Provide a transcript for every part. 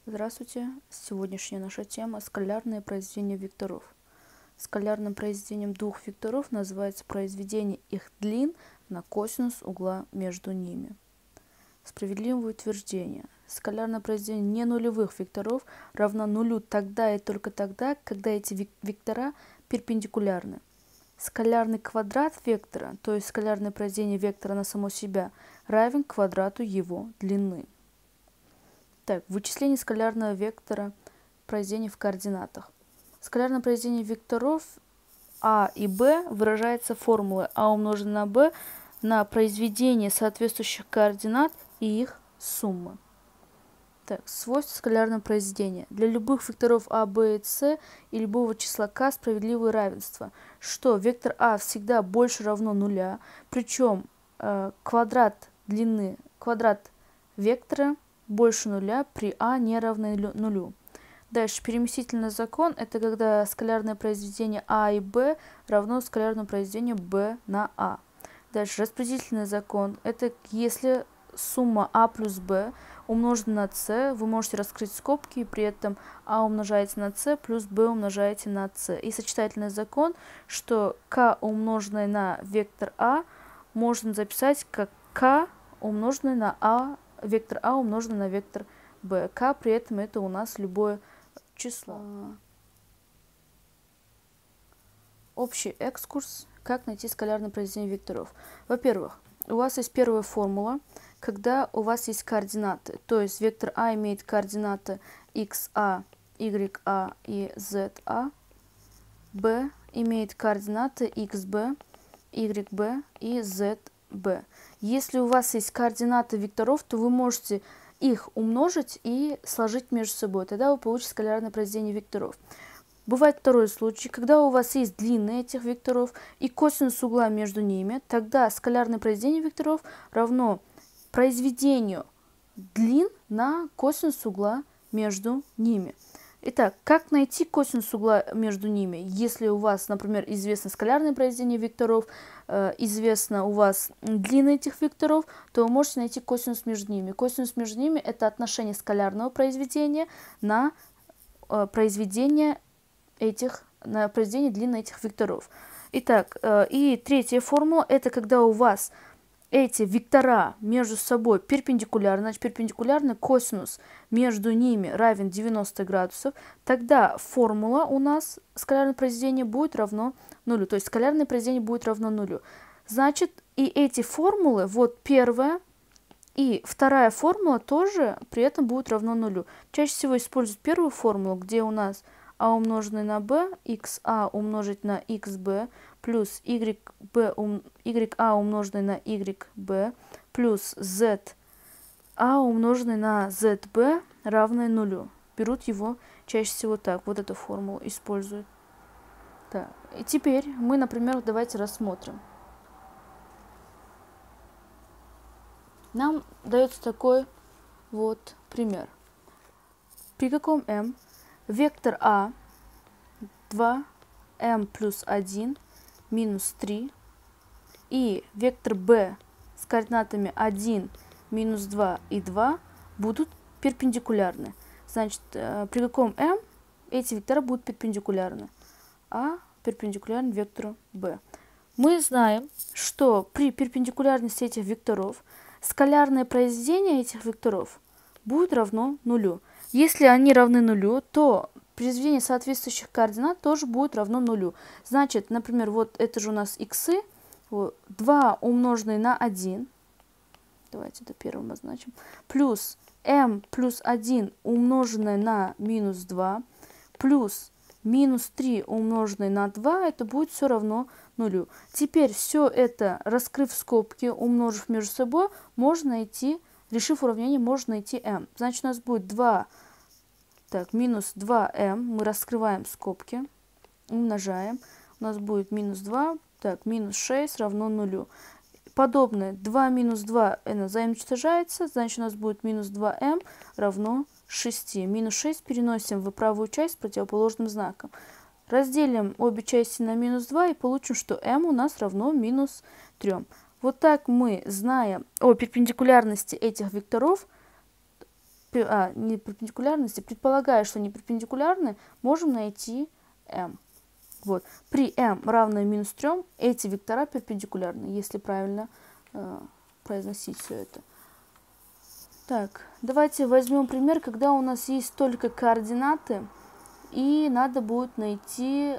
Здравствуйте! Сегодняшняя наша тема – скалярное произведение векторов. Скалярным произведением двух векторов называется произведение их длин на косинус угла между ними. Справедливое утверждение. Скалярное произведение ненулевых векторов равно нулю тогда и только тогда, когда эти вектора перпендикулярны. Скалярный квадрат вектора, то есть скалярное произведение вектора на само себя, равен квадрату его длины. Так, вычисление скалярного вектора произведения в координатах. Скалярное произведение векторов А и Б выражается формулой А умноженное на Б на произведение соответствующих координат и их суммы. Так, свойства скалярного произведения. Для любых векторов А, Б и С и любого числа К справедливое равенство, что вектор А всегда больше равно нуля, причем квадрат вектора больше нуля при А не равно нулю. Дальше, переместительный закон – это когда скалярное произведение А и Б равно скалярному произведению Б на А. Дальше, распределительный закон – это если сумма А плюс Б умножена на С, вы можете раскрыть скобки, и при этом А умножаете на С плюс Б умножаете на С. И сочетательный закон, что К умноженное на вектор А можно записать как К умноженное на А, вектор А умноженный на вектор b. К при этом это у нас любое число. Общий экскурс. Как найти скалярное произведение векторов. Во-первых, у вас есть первая формула, когда у вас есть координаты. То есть вектор А имеет координаты xa, ya и za. b имеет координаты xb, yb и zb. Если у вас есть координаты векторов, то вы можете их умножить и сложить между собой. Тогда вы получите скалярное произведение векторов. Бывает второй случай, когда у вас есть длины этих векторов и косинус угла между ними, тогда скалярное произведение векторов равно произведению длин на косинус угла между ними. Итак, как найти косинус угла между ними? Если у вас, например, известно скалярное произведение векторов, известно у вас длины этих векторов, то вы можете найти косинус между ними. Косинус между ними – это отношение скалярного произведения на произведение длин этих векторов. Итак, и третья формула – это когда у вас эти вектора между собой перпендикулярны, значит перпендикулярный косинус между ними равен 90 градусов, тогда формула у нас скалярное произведение будет равно нулю, то есть скалярное произведение будет равно нулю. Значит, и эти формулы, вот первая и вторая формула тоже при этом будут равно нулю. Чаще всего используют первую формулу, где у нас а умноженное на b, xa умножить на xb, плюс ya умноженное на yb, плюс za умноженное на zb равное нулю. Берут его чаще всего так, вот эту формулу используют. Так. И теперь мы, например, давайте рассмотрим. Нам дается такой вот пример. При каком m вектор А 2m плюс 1 минус 3 и вектор b с координатами 1, минус 2 и 2 будут перпендикулярны. Значит, при каком m эти вектора будут перпендикулярны? А перпендикулярен вектору b. Мы знаем, что при перпендикулярности этих векторов скалярное произведение этих векторов будет равно нулю. Если они равны нулю, то произведение соответствующих координат тоже будет равно нулю. Значит, например, вот это же у нас иксы, 2 умноженное на 1, давайте это первым обозначим, плюс m плюс 1 умноженное на минус 2, плюс минус 3 умноженное на 2, это будет все равно нулю. Теперь все это, раскрыв скобки, умножив между собой, можно найти, решив уравнение, можно найти m. Значит, у нас будет 2, минус 2m, мы раскрываем скобки, умножаем, у нас будет минус 2, минус 6 равно нулю. Подобное, 2 минус 2 взаимоуничтожается, значит, у нас будет минус 2m равно 6. Минус 6 переносим в правую часть с противоположным знаком. Разделим обе части на минус 2 и получим, что m у нас равно минус 3. Вот так мы, зная о перпендикулярности этих векторов, не перпендикулярности, предполагая, что они перпендикулярны, можем найти m. Вот. При m равно минус 3 эти вектора перпендикулярны, если правильно произносить все это. Так, давайте возьмем пример, когда у нас есть только координаты, и надо найти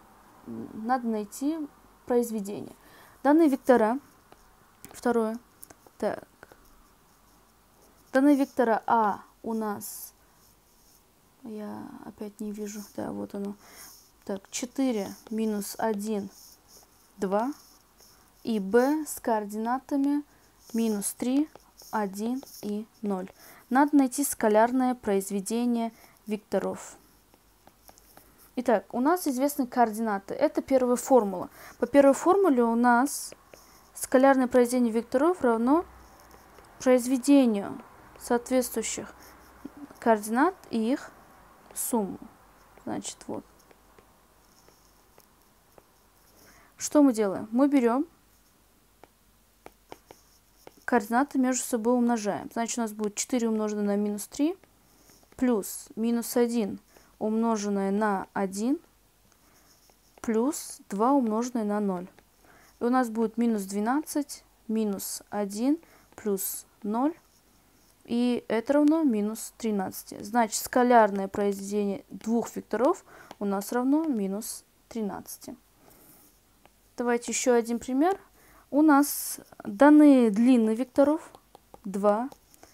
произведение. Данные вектора, второе, так, данные вектора А у нас, я опять не вижу, да, вот оно, так, 4, минус 1, 2, и b с координатами минус 3, 1 и 0. Надо найти скалярное произведение векторов. Итак, у нас известны координаты. Это первая формула. По первой формуле у нас скалярное произведение векторов равно произведению соответствующих координат и их сумму. Значит, вот. Что мы делаем? Мы берем координаты, между собой умножаем. Значит, у нас будет 4 умноженное на минус 3 плюс минус 1 умноженное на 1 плюс 2 умноженное на 0. И у нас будет минус 12 минус 1 плюс 0. И это равно минус 13. Значит, скалярное произведение двух векторов у нас равно минус 13. Давайте еще один пример. У нас данные длины векторов 2.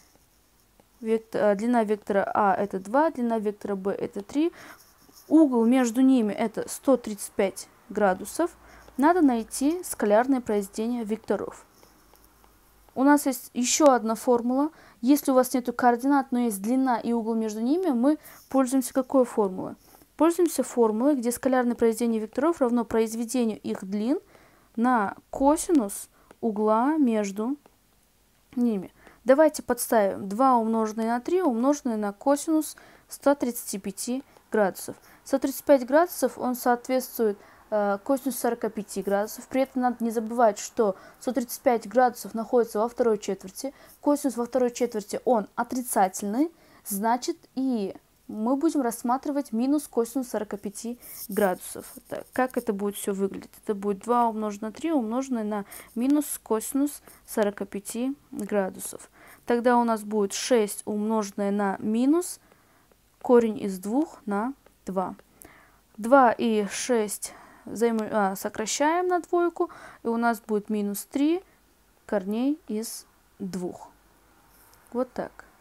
Длина вектора А это 2, длина вектора Б это 3. Угол между ними это 135 градусов. Надо найти скалярное произведение векторов. У нас есть еще одна формула. Если у вас нет координат, но есть длина и угол между ними, мы пользуемся какой формулой? Пользуемся формулой, где скалярное произведение векторов равно произведению их длин на косинус угла между ними. Давайте подставим 2 умноженное на 3 умноженное на косинус 135 градусов. 135 градусов он соответствует косинус 45 градусов. При этом надо не забывать, что 135 градусов находится во второй четверти. Косинус во второй четверти он отрицательный, значит и мы будем рассматривать минус косинус 45 градусов. Так, как это будет все выглядеть? Это будет 2 умноженное на 3 умноженное на минус косинус 45 градусов. Тогда у нас будет 6 умноженное на минус корень из 2 на 2. 2 и 6 сокращаем на двойку, и у нас будет минус 3 корней из 2. Вот так.